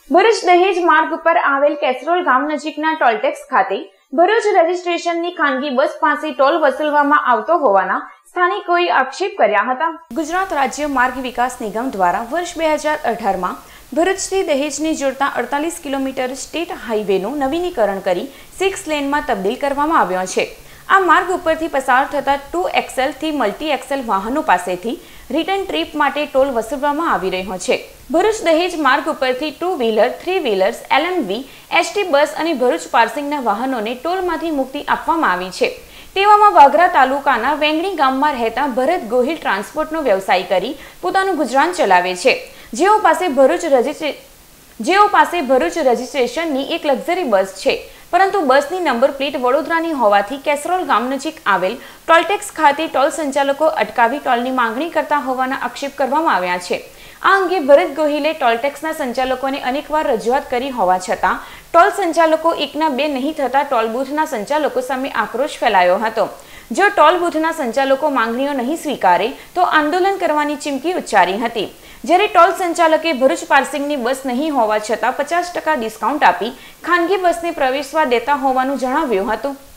ભરૂચ દહેજ માર્ગ ઉપર આવેલ કેસરોલ ગામ નજીકના ટોલટેક્સ ખાતે ભરૂચ રજીસ્ટ્રેશનની ખાનગી બસ પાસે ટોલ વસૂલવામાં આવતો હોવાના સ્થાનિકોએ આક્ષેપ કર્યા હતા। ગુજરાત રાજ્ય માર્ગ વિકાસ નિગમ દ્વારા વર્ષ 2018માં ભરૂચથી દહેજને જોડતા 48 કિલોમીટર સ્ટેટ હાઈવેનું નવીનીકરણ કરી 6 લેનમાં તબદીલ કરવામાં આવ્યો છે। આ માર્ગ ઉપરથી પસાર થતા 2XL થી મલ્ટી એક્સેલ વાહનો પાસેથી રિટર્ન ટ્રીપ માટે ટોલ વસૂલવામાં આવી રહ્યો છે। ભરૂચ દહેજ માર્ગ ઉપરથી 2 wheeler, 3 wheelers, LMV, ST bus અને ભરૂચ પાર્સિંગના વાહનોને ટોલમાંથી મુક્તિ આપવામાં આવી છે। તેવામાં વાગરા તાલુકાના વેંગણી ગામમાં રહેતા ભરત ગોહિલ ટ્રાન્સપોર્ટનો વ્યવસાય કરી પોતાનું ગુજરાન ચલાવે છે। જેઓ પાસે ભરૂચ રજીસ્ટ્રેશનની એક લક્ઝરી બસ છે, પરંતુ બસની નંબર પ્લેટ વડોદરાની હોવાથી કેસરોલ ગામ નજીક આવેલ ટોલટેક્સ ખાતે ટોલ સંચાલકો અટકાવી ટોલની માંગણી કરતા હોવાના આક્ષેપ કરવામાં આવ્યા છે। આ અંગે ભરત ગોહિલે ટોલટેક્સના સંચાલકોને અનેકવાર રજૂઆત કરી હોવા છતાં ટોલ સંચાલકો એકના બે નહીં થતા ટોલ બૂથના સંચાલકો સામે આક્રોશ ફેલાયો હતો। જો ટોલ બૂથના સંચાલકો માંગણીઓ નહીં સ્વીકારે તો આંદોલન કરવાની ચીમકી ઉચ્ચારી હતી। જ્યારે ટોલ સંચાલકે ભરૂચ પાર્સિંગની બસ નહીં હોવા છતાં 50% ડિસ્કાઉન્ટ આપી ખાનગી બસને પ્રવેશવા દેતા હોવાનું જણાવ્યું હતું।